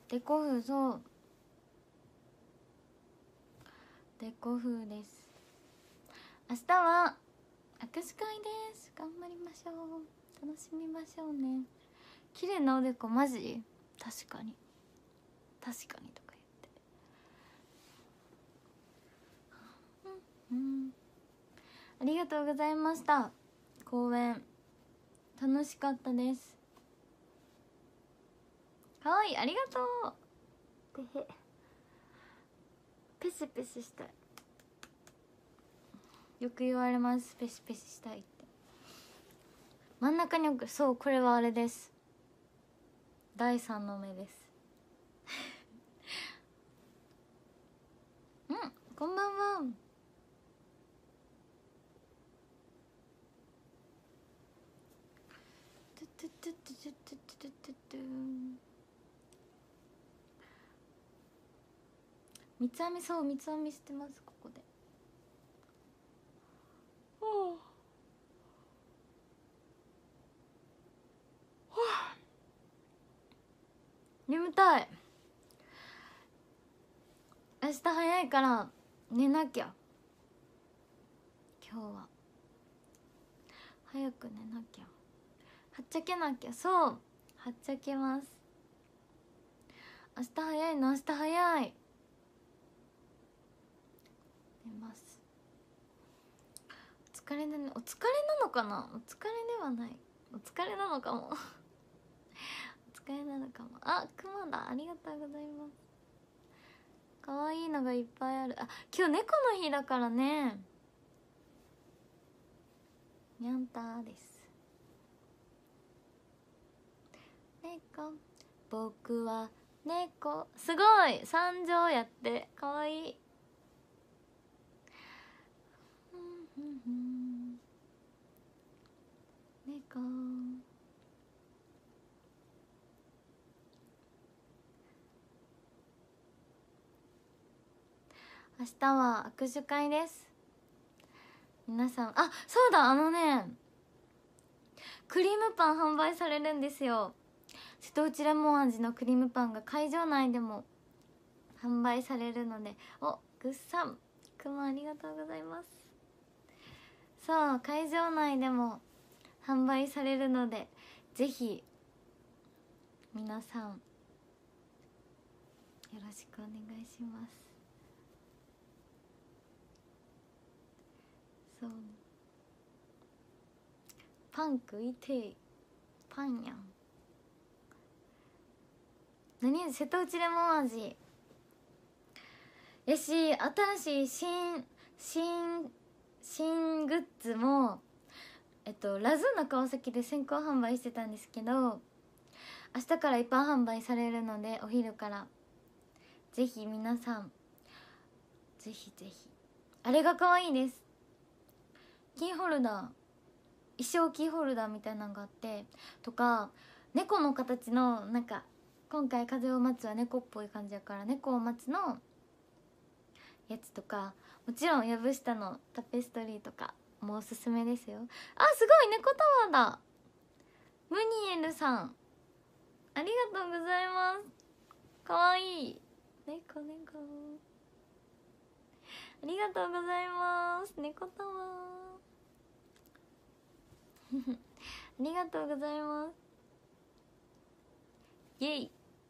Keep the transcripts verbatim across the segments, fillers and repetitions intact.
デコ風、そうデコ風です。明日は握手会です。頑張りましょう。楽しみましょうね。綺麗なおでこマジ確かに確かにとか言って、うん、うん、ありがとうございました。公演楽しかったです。はい、ありがとう。てへペシペシしたい。よく言われます、ペシペシしたいって。真ん中に置く。そう、これはあれです、第三の目です。うん、こんばんは。トゥトゥトゥトゥトゥトゥトゥトゥトゥ三つ編み、そう三つ編みしてます、ここで。はあ、はあ、眠たい。明日早いから寝なきゃ。今日は早く寝なきゃ。はっちゃけなきゃ。そう、はっちゃけます。明日早いの、明日早い。寝ます。お疲れだね。お疲れなのかな。お疲れではない、お疲れなのかもお疲れなのかも。あ、クマだ、ありがとうございます。かわいいのがいっぱいある。あ、今日猫の日だからね。にゃんたーです。猫、僕は猫。すごい参上やって、かわいい。猫、明日は握手会です。皆さん、あ、そうだ、あのね、クリームパン販売されるんですよ。瀬戸内レモン味のクリームパンが会場内でも販売されるので。お、ぐっさん、くまありがとうございます。そう、会場内でも販売されるので、ぜひ皆さんよろしくお願いします。そう、パン食いてえ。パンやん。何、瀬戸内レモン味やし、新しい新新新グッズも、えっとラズーナ川崎で先行販売してたんですけど、明日から一般販売されるので、お昼から。ぜひ皆さん、ぜひぜひ。あれが可愛いです。キーホルダー、衣装キーホルダーみたいなのがあって、とか猫の形の、なんか今回風を待つは猫っぽい感じやから、猫を待つのやつとか、もちろん藪下のタペストリーとかもおすすめですよ。あ、すごい、猫タワーだ。ムニエルさん、ありがとうございます。かわいい猫猫、ありがとうございます。猫タワーありがとうございます。イエイ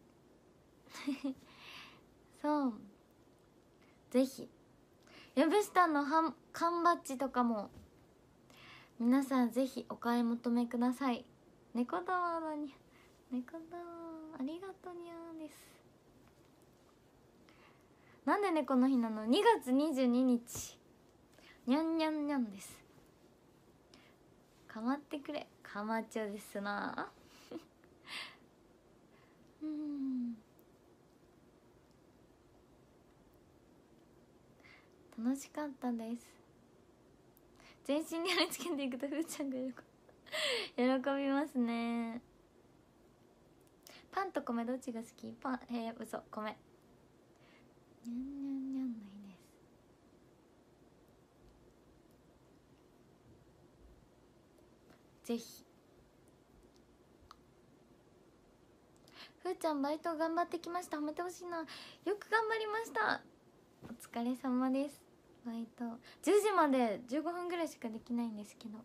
そうぜひ、藪下の缶バッジとかも皆さんぜひお買い求めください。猫タワーだに、猫タワー、ありがとにゃーです。なんで猫の日なの？ に 月にじゅうににち、にゃんにゃんにゃんです。かまってくれ、かまっちょですなうん、楽しかったです。全身に貼り付けていくとふーちゃんが喜びますね。パンと米どっちが好き？パン、えー、嘘、米。にゃんにゃんにゃんの日です。ぜひ。 ふーちゃんバイト頑張ってきました。褒めてほしいな。よく頑張りました。お疲れ様です。バイトじゅうじまでじゅうごふんぐらいしかできないんですけど、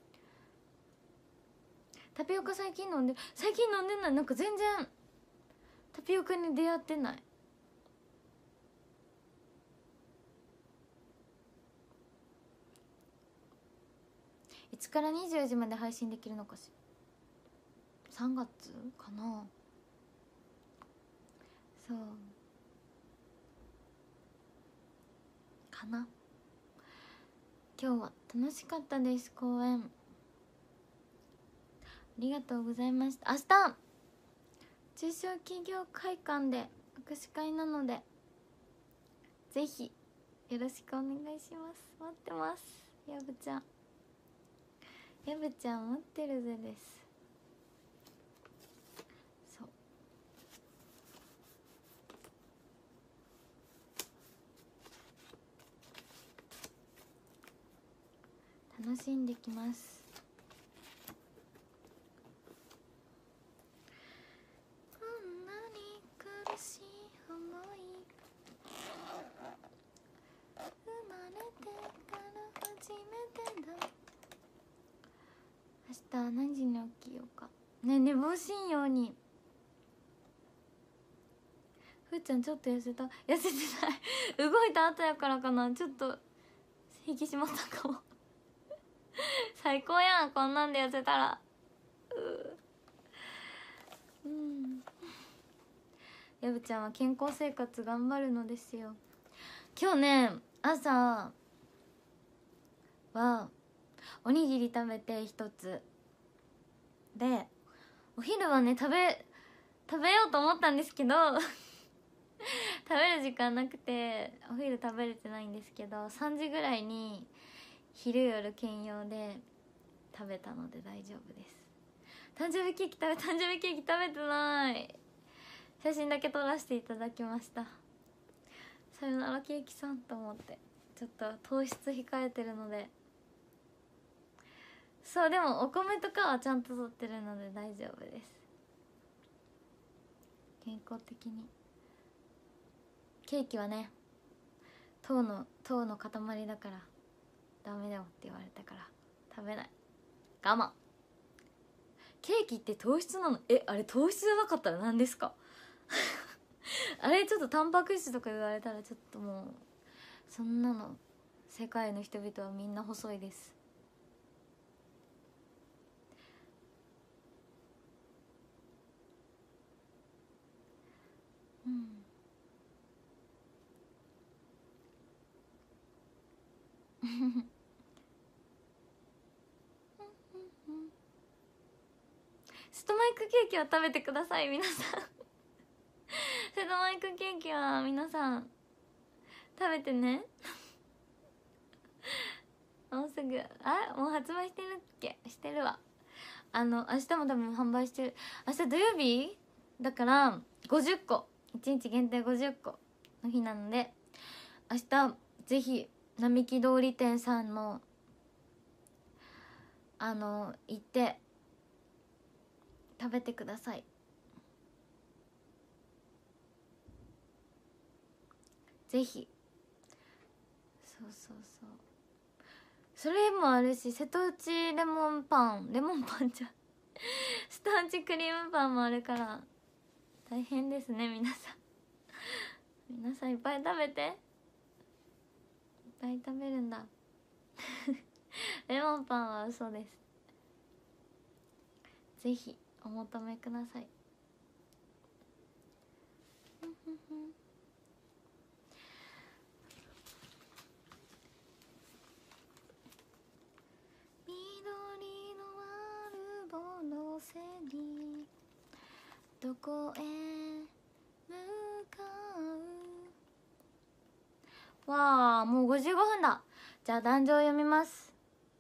タピオカ最近飲んで最近飲んでない。なんか全然タピオカに出会ってない。いつからにじゅうよじまで配信できるのかしら。さんがつかな。そうかな。今日は楽しかったです。公演ありがとうございました。明日中小企業会館で握手会なので、ぜひよろしくお願いします。待ってます。やぶちゃんやぶちゃん待ってるぜです。そう楽しんできます。こんなに苦しい思い、生まれてから初めてだ。明日何時に起きようかね。寝坊しんように。ふーちゃんちょっと痩せた。痩せてない動いた後やからかな。ちょっと引き締まったかも最高やん、こんなんで痩せたら。ううんやぶちゃんは健康生活頑張るのですよ。今日ね、朝はおにぎり食べて一つで、お昼はね食べ食べようと思ったんですけど食べる時間なくてお昼食べれてないんですけど、さんじぐらいに昼夜兼用で食べたので大丈夫です。誕生日ケーキ食べ誕生日ケーキ食べてない。写真だけ撮らせていただきました。さよならケーキさんと思って、ちょっと糖質控えてるので。そうでもお米とかはちゃんととってるので大丈夫です。健康的に。ケーキはね糖の糖の塊だからダメだよって言われたから食べない。我慢。ケーキって糖質なの？え、あれ糖質じゃなかったら何ですかあれちょっとタンパク質とか言われたらちょっともうそんなの。世界の人々はみんな細いです。うんストマイクケーキは食べてください皆さんストマイクケーキは皆さん食べてねもうすぐ、あ、もう発売してるっけ？してるわ。あの明日も多分販売してる。明日土曜日だからごじゅっこ、いちにち限定ごじゅっこの日なので、明日ぜひ並木通り店さんのあの行って食べてください。ぜひ。そうそうそう、それもあるし、瀬戸内レモンパンレモンパンじゃ瀬戸内クリームパンもあるから大変ですね皆さん皆さんいっぱい食べて。いっぱい食べるんだレモンパンは嘘です。ぜひお求めください緑のアルボのせにどこへ向かう。わあもうごじゅうごふんだ。じゃあ壇上読みます。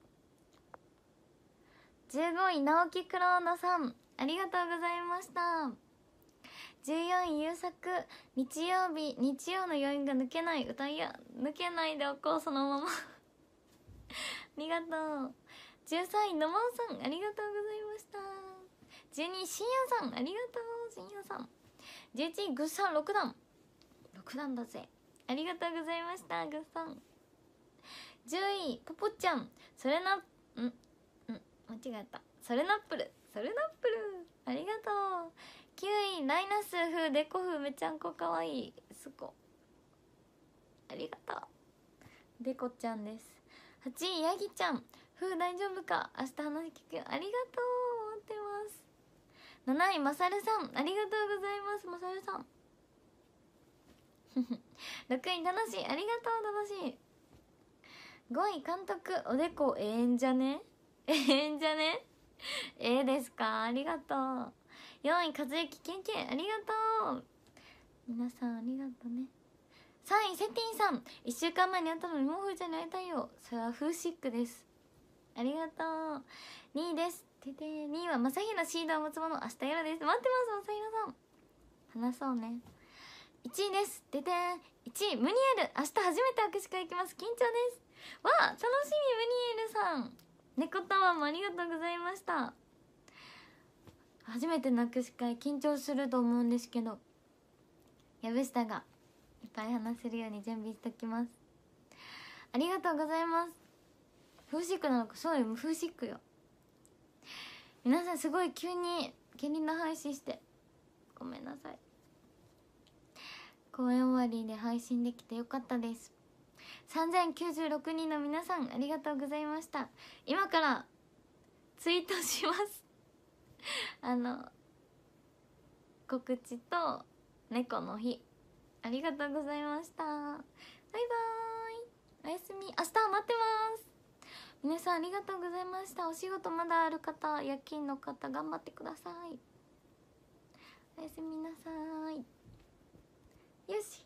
じゅうごい直木クローノさんありがとうございました。じゅうよんい優作日曜日日曜の余韻が抜けない。歌いや抜けないでおこうそのままありがとう。じゅうさんいのもんさんありがとうございました。じゅうにい深夜さんありがとう。深夜さんじゅういちいグッさんろくだん、ろくだんだぜ。ありがとうございました、グッさん。じゅういポポちゃん、それな、んん間違えた、それナップル、それナップル、ありがとう。きゅういライナス風デコ風めちゃんこかわいい、すごありがとう、デコちゃんです。はちいヤギちゃん、風大丈夫か、明日話聞く、ありがとう、待ってます。なないまさるさん、ありがとうございます、まさるさん。ろくい楽しい、ありがとう、楽しい。ごい監督、おでこええんじゃね、ええんじゃね、ええですか、ありがとう。よんい和幸けんけん、ありがとう、皆さんありがとうね。さんいセティンさん、いっしゅうかんまえに会ったのにもうふーちゃんに会いたいよ、それはフーシックです、ありがとう。にいです、ててー、にいはまさひろシードを持つもの、明日夜です、待ってます、まさひろさん、話そうね。いちいです、ててーん、いちいムニエル、明日初めて握手会行きます、緊張です。わあ、楽しみ、ムニエルさん、猫タワーもありがとうございました。初めての握手会緊張すると思うんですけど、やぶしたがいっぱい話せるように準備しときます。ありがとうございます。フーシックなのか、そうよ、フーシックよ。皆さんすごい急にゲリラ配信してごめんなさい。公演終わりで配信できてよかったです。さんぜんきゅうじゅうろくにんの皆さんありがとうございました。今からツイートしますあの告知と猫の日、ありがとうございました。バイバーイ、おやすみ、明日待ってます。皆さんありがとうございました。お仕事まだある方、夜勤の方頑張ってください。おやすみなさい。よし。